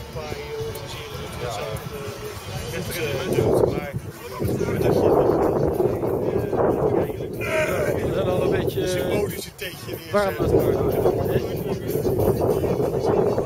paaien organiseren. Dat zijn prettige doet, maar dat je we zijn al een beetje symbolische teetje weer warm aan het worden.